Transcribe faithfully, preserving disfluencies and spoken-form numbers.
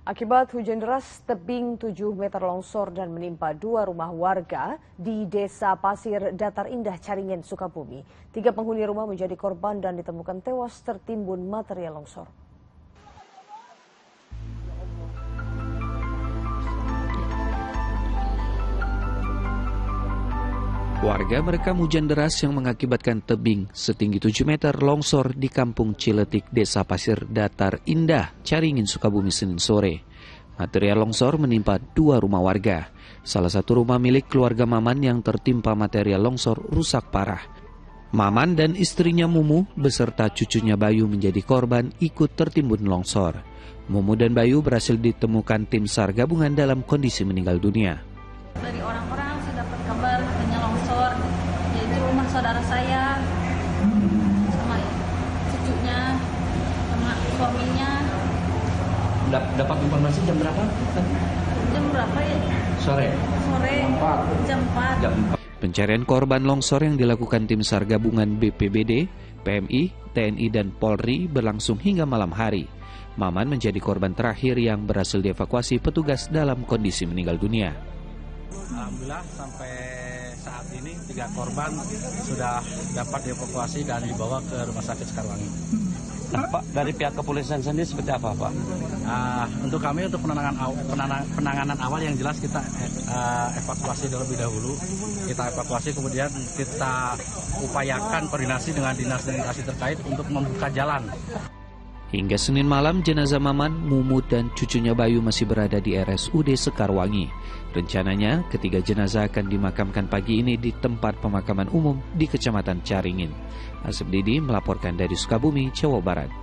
Akibat hujan deras, tebing tujuh meter longsor dan menimpa dua rumah warga di Desa Pasir Datar Indah, Caringin, Sukabumi. Tiga penghuni rumah menjadi korban dan ditemukan tewas tertimbun material longsor. Warga merekam hujan deras yang mengakibatkan tebing setinggi tujuh meter longsor di Kampung Ciletik, Desa Pasir Datar Indah, Caringin, Sukabumi, Senin sore. Material longsor menimpa dua rumah warga. Salah satu rumah milik keluarga Maman yang tertimpa material longsor rusak parah. Maman dan istrinya Mumu beserta cucunya Bayu menjadi korban ikut tertimbun longsor. Mumu dan Bayu berhasil ditemukan tim SAR gabungan dalam kondisi meninggal dunia. Dari orang-orang saya dapat kabar katanya longsor, yaitu rumah saudara saya sama cucunya sama suaminya. Dapat informasi jam berapa? Jam berapa ya? Sore. Sore. Jam empat. Jam empat. Pencarian korban longsor yang dilakukan tim SAR gabungan B P B D, P M I, T N I dan Polri berlangsung hingga malam hari. Maman menjadi korban terakhir yang berhasil dievakuasi petugas dalam kondisi meninggal dunia. Alhamdulillah sampai saat ini tiga korban sudah dapat dievakuasi dan dibawa ke Rumah Sakit Sekarwangi. Nah, Pak, dari pihak kepolisian sendiri seperti apa, Pak? Uh, untuk kami untuk penanganan awal, penanganan, penanganan awal yang jelas kita uh, evakuasi terlebih dahulu. Kita evakuasi kemudian kita upayakan koordinasi dengan dinas-dinas terkait untuk membuka jalan. Hingga Senin malam, jenazah Maman, Mumu, dan cucunya Bayu masih berada di R S U D Sekarwangi. Rencananya, ketiga jenazah akan dimakamkan pagi ini di tempat pemakaman umum di Kecamatan Caringin. Asep Didi melaporkan dari Sukabumi, Jawa Barat.